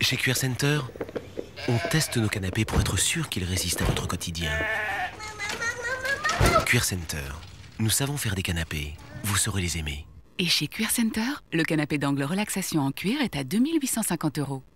Chez Cuir Center, on teste nos canapés pour être sûr qu'ils résistent à votre quotidien. Cuir Center, nous savons faire des canapés. Vous saurez les aimer. Et chez Cuir Center, le canapé d'angle relaxation en cuir est à 2 850 €.